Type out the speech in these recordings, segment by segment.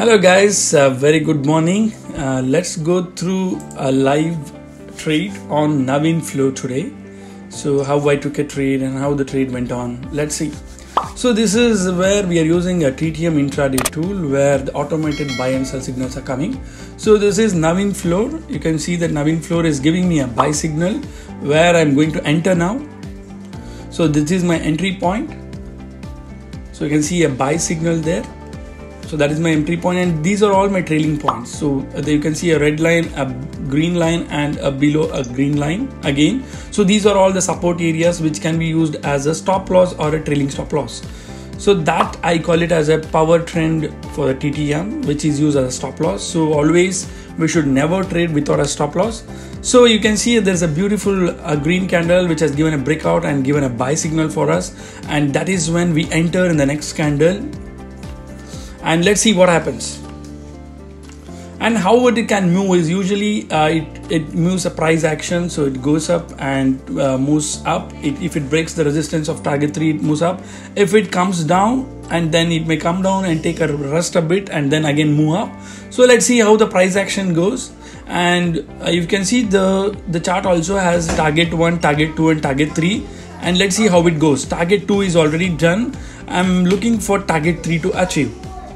Hello guys, very good morning. Let's go through a live trade on Navinflow today. So how I took a trade and how the trade went on. Let's see. So this is where we are using a TTM intraday tool where the automated buy and sell signals are coming. So this is Navinflow. You can see that Navinflow is giving me a buy signal where I'm going to enter now. So this is my entry point. So you can see a buy signal there. So that is my entry point, and these are all my trailing points. So you can see a red line, a green line, and below a green line again. So these are all the support areas which can be used as a stop loss or a trailing stop loss. So that I call it as a power trend for the TTM, which is used as a stop loss. So always we should never trade without a stop loss. So you can see there's a beautiful green candle which has given a breakout and given a buy signal for us, and that is when we enter in the next candle. And let's see what happens. And how it can move is usually it moves a price action, so it goes up and moves up. If it breaks the resistance of target 3, it moves up. If it comes down, and then it may come down and take a rest a bit and then again move up. So let's see how the price action goes. And you can see the chart also has target 1, target 2 and target 3. And let's see how it goes. Target 2 is already done. I'm looking for target 3 to achieve.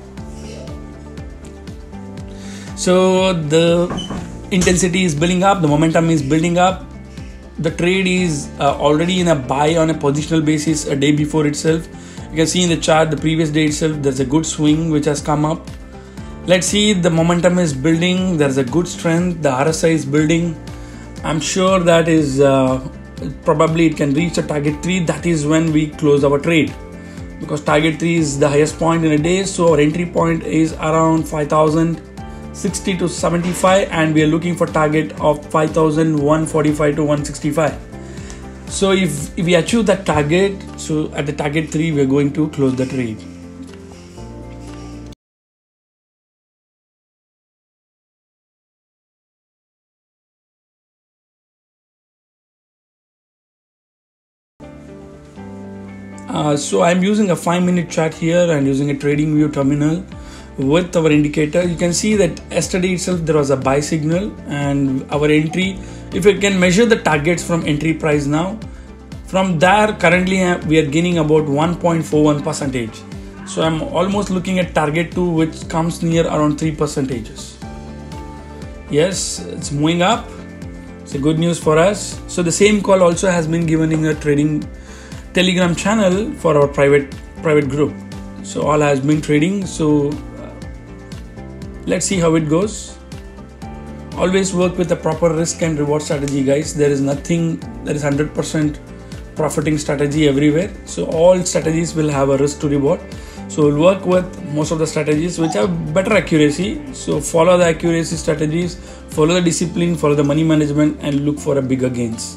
So the intensity is building up, the momentum is building up. The trade is already in a buy on a positional basis a day before itself. You can see in the chart the previous day itself there's a good swing which has come up. Let's see, the momentum is building, there's a good strength, the RSI is building. I'm sure that is probably it can reach a target 3. That is when we close our trade, because target 3 is the highest point in a day. So our entry point is around 5,060 to 75, and we are looking for target of 5,145 to 165. So if we achieve that target, so at the target 3 we are going to close the trade. So I'm using a 5-minute chart here and using a trading view terminal with our indicator. You can see that yesterday itself there was a buy signal, and our entry, if you can measure the targets from entry price now, from there currently we are gaining about 1.41%. So I'm almost looking at target 2, which comes near around 3%. Yes, it's moving up. It's a good news for us. So the same call also has been given in a trading Telegram channel for our private group. So all has been trading. So let's see how it goes. Always work with a proper risk and reward strategy, guys. There is nothing that is 100% profiting strategy everywhere. So all strategies will have a risk to reward. So we'll work with most of the strategies which have better accuracy. So follow the accuracy strategies, follow the discipline, follow the money management, and look for a bigger gains.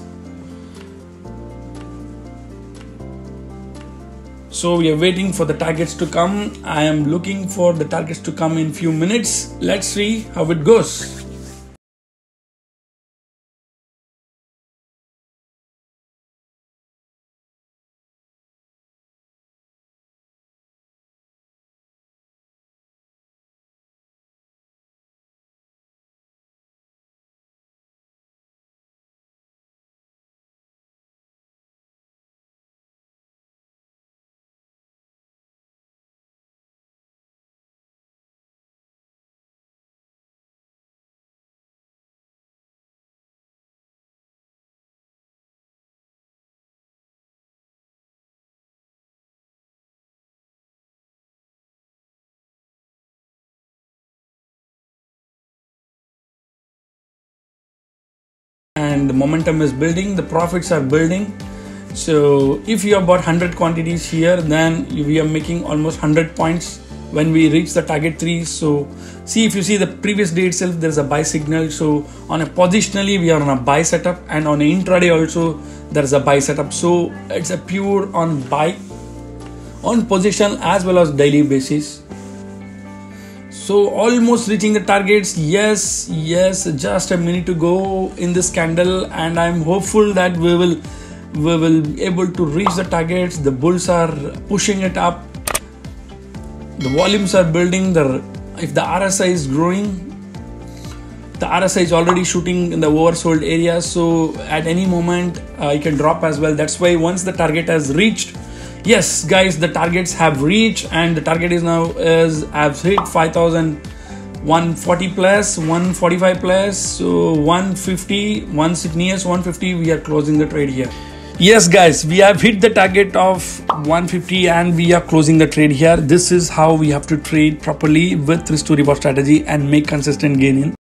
So we are waiting for the targets to come. I am looking for the targets to come in few minutes. Let's see how it goes. And the momentum is building, the profits are building. So if you have bought 100 quantities here, then we are making almost 100 points when we reach the target 3. So see, if you see the previous day itself, there's a buy signal. So on a positionally we are on a buy setup, and on a intraday also there's a buy setup. So it's a pure on buy on position as well as daily basis. So almost reaching the targets. Yes, just a minute to go in this candle, and I'm hopeful that we will be able to reach the targets. The bulls are pushing it up. The volumes are building. if the RSI is growing, the RSI is already shooting in the oversold area, so at any moment it can drop as well. That's why once the target has reached, yes guys, the targets have reached, and the target is now have hit 5,140 plus, 145 plus, so 150. Once it nears 150, we are closing the trade here. Yes guys, we have hit the target of 150 and we are closing the trade here. This is how we have to trade properly with risk to reward strategy and make consistent gain in